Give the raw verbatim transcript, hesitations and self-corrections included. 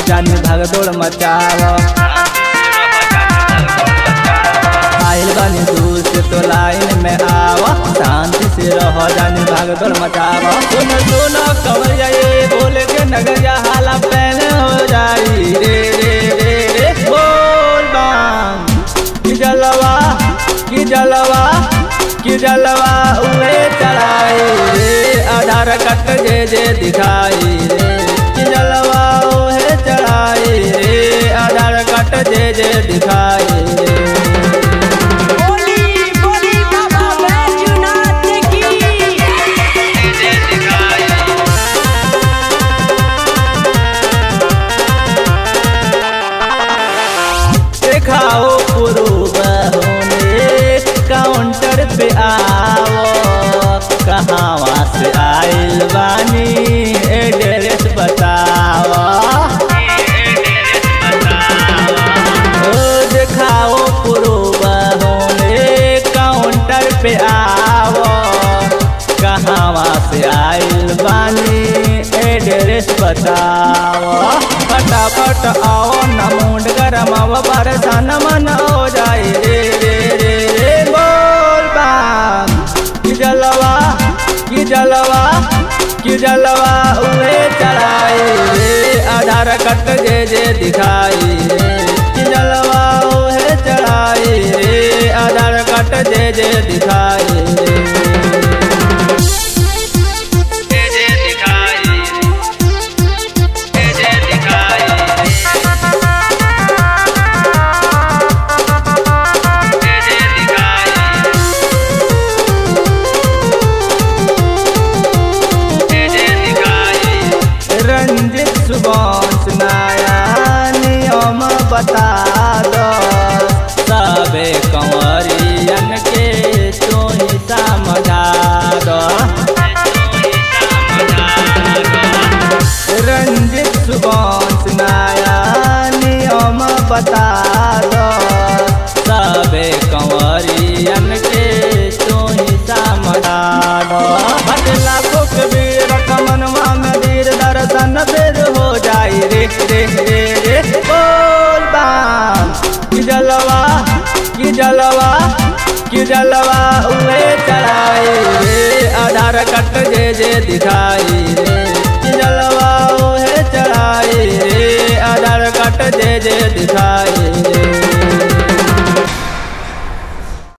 जानी भागदौड़ मचावा। आइल बानी दूर से तो लाइन में आवा, शांति से रहो जानी भागदौड़ मचावा। सुन सुन कवरिया ये बोल के नगरिया हाला पहले हो जाई रे रे रे रे बोल बाम की जलवा की जलवा की जलवा उहे चढ़ाई रे, आधार कट जे जे दिखाई रे। की जलवा उहे चढ़ाई रे, आधार कट जे जे दिखाई रे। खाओ पुरूब होने काउंटर पे आओ, कहाँ से आइल बानी एड्रेस बताओ। ओ दिखाओ पुरूब होने काउंटर पे आओ, कहाँ से आइल बानी एड्रेस बताओ। फटाफट आओ न मूड गरम परेशान मन हो जाए रे रे रे रे बोल बाम की जलवा की जलवा की जलवा उहे चढ़ाई रे, आधार कट जे जे दिखाई रे। की जलवा उहे चढ़ाई रे, आधार कट जे जे दिखाई रे। रंजित सुबंश नया नियम बता दो, सबे कंवरियन के तोही समझा दो। रंजित सुबंश नया नियम बता दो, सबे कंवरियन के तोही समझा दो। भट लाखों के वीर कमनवा में दर्शन फिर हो जाई रे रे रे रे बोल बाम की जलवा की जलवा की जलवा उहे चढ़ाई रे, आधार कट जे जे दिखाई रे। की जलवा उहे चढ़ाई रे, आधार कट जे जे दिखाई।